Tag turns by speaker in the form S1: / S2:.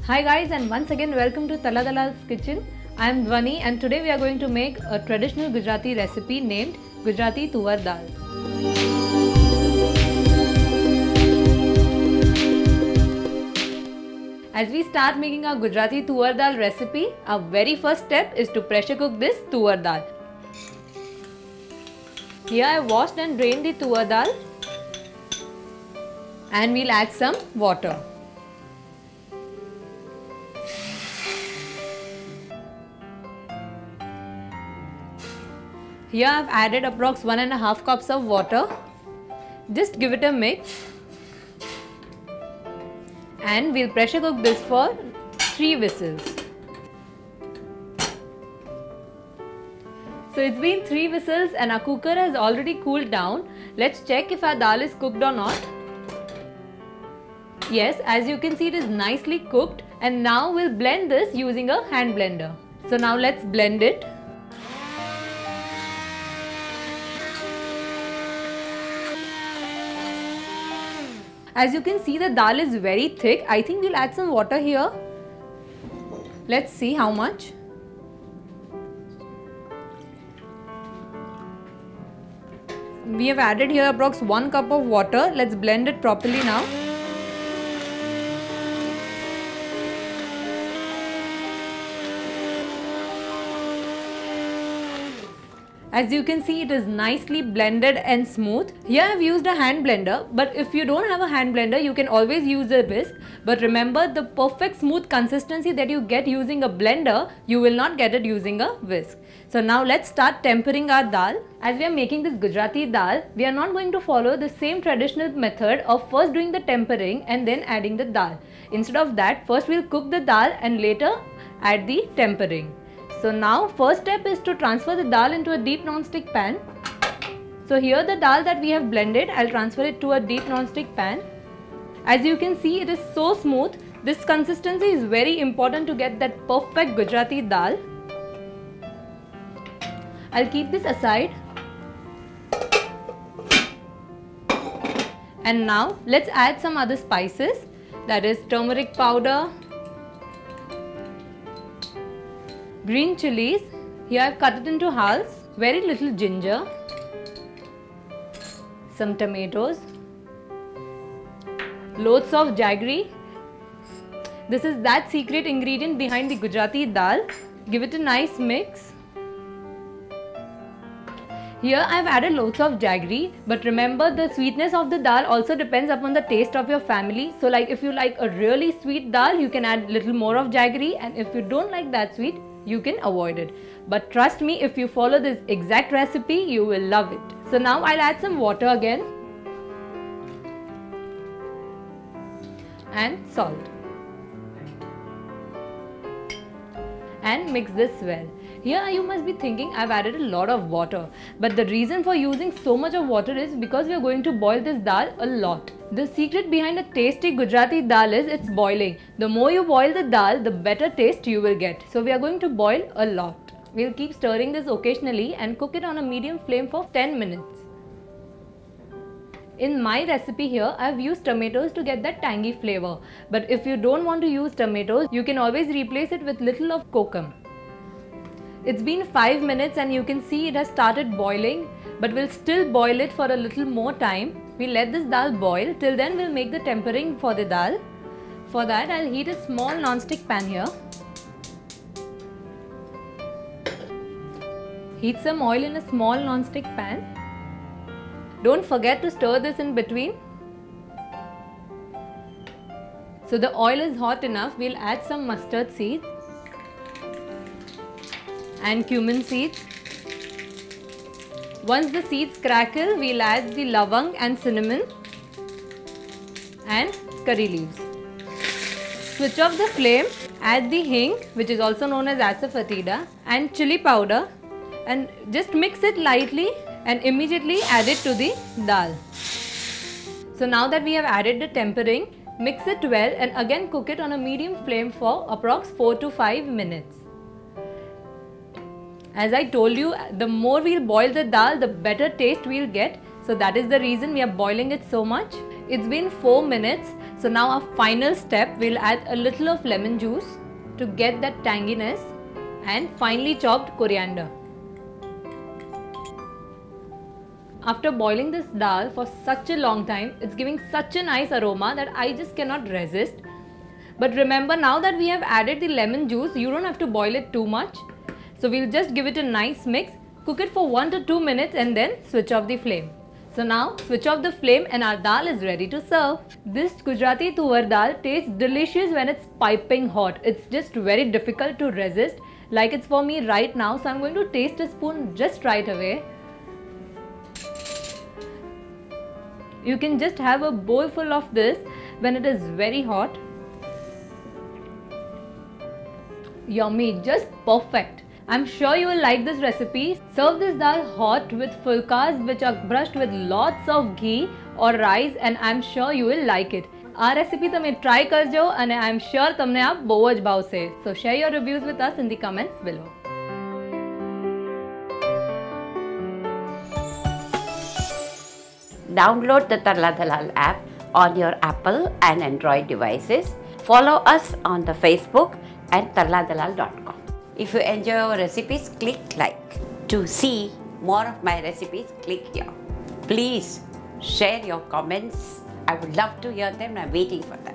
S1: Hi guys, and once again welcome to Tala Dala's kitchen. I am Dhwani and today we are going to make a traditional Gujarati recipe named Gujarati Tuvar Dal. As we start making our Gujarati Tuvar Dal recipe, our very first step is to pressure cook this Tuvar Dal. Here I washed and drained the Tuvar Dal and we'll add some water. Here I have added approx 1.5 cups of water. Just give it a mix and we'll pressure cook this for 3 whistles. So it's been 3 whistles and our cooker has already cooled down. Let's check if our dal is cooked or not. Yes, as you can see, it is nicely cooked, and now we'll blend this using a hand blender. So now let's blend it. As you can see, the dal is very thick. I think we'll add some water here. Let's see how much. We have added here approx 1 cup of water. Let's blend it properly now. As you can see, it is nicely blended and smooth. Here I have used a hand blender, but if you don't have a hand blender, you can always use a whisk. But remember, the perfect smooth consistency that you get using a blender, you will not get it using a whisk. So now let's start tempering our dal. As we are making this Gujarati dal, we are not going to follow the same traditional method of first doing the tempering and then adding the dal. Instead of that, first we'll cook the dal and later add the tempering. So now first step is to transfer the dal into a deep non-stick pan. So here the dal that we have blended, I'll transfer it to a deep non-stick pan. As you can see, it is so smooth. This consistency is very important to get that perfect Gujarati dal. I'll keep this aside. And now let's add some other spices, that is turmeric powder, green chilies. Here I've cut it into halves, very little ginger, some tomatoes, loads of jaggery. This is that secret ingredient behind the Gujarati dal. Give it a nice mix. Here I have added loads of jaggery, but remember, the sweetness of the dal also depends upon the taste of your family. So like if you like a really sweet dal, you can add little more of jaggery, and if you don't like that sweet, you can avoid it. But trust me, if you follow this exact recipe, you will love it. So now I'll add some water again and salt and mix this well. Here you must be thinking I've added a lot of water, but the reason for using so much of water is because we are going to boil this dal a lot. The secret behind a tasty Gujarati dal is its boiling. The more you boil the dal, the better taste you will get. So we are going to boil a lot. We'll keep stirring this occasionally and cook it on a medium flame for 10 minutes. In my recipe here, I've used tomatoes to get that tangy flavor. But if you don't want to use tomatoes, you can always replace it with little of kokum. It's been 5 minutes and you can see it has started boiling, but we'll still boil it for a little more time. We'll let this dal boil. Till then we'll make the tempering for the dal. For that I'll heat a small non-stick pan here. Heat some oil in a small non-stick pan. Don't forget to stir this in between. So the oil is hot enough, we'll add some mustard seeds and cumin seeds. Once the seeds crackle, we'll add the lavang and cinnamon and curry leaves. Switch off the flame, add the hing, which is also known as asafoetida, and chili powder, and just mix it lightly and immediately add it to the dal. So now that we have added the tempering, mix it well and again cook it on a medium flame for approx 4 to 5 minutes. As I told you, the more we'll boil the dal, the better taste we'll get. So that is the reason we are boiling it so much. It's been 4 minutes. So now our final step, we'll add a little of lemon juice to get that tanginess and finely chopped coriander. After boiling this dal for such a long time, it's giving such a nice aroma that I just cannot resist. But remember, now that we have added the lemon juice, you don't have to boil it too much. So we'll just give it a nice mix, cook it for 1 to 2 minutes and then switch off the flame. So now switch off the flame and our dal is ready to serve. This Gujarati tuvar dal tastes delicious when it's piping hot. It's just very difficult to resist, like it's for me right now. So I'm going to taste a spoon just right away. You can just have a bowl full of this when it is very hot. Yummy, just perfect. I'm sure you will like this recipe. Serve this dal hot with fulkas which are brushed with lots of ghee or rice, and I'm sure you will like it. Our recipe તમે try કરજો અને I'm sure તમને આ બહુ જ ભાવશે. So share your reviews with us in the comments below.
S2: Download the Tarla Dalal app on your Apple and Android devices. Follow us on the Facebook and tarladalal.com. If you enjoy our recipes, click like. To see more of my recipes, click here. Please share your comments. I would love to hear them. I'm waiting for that.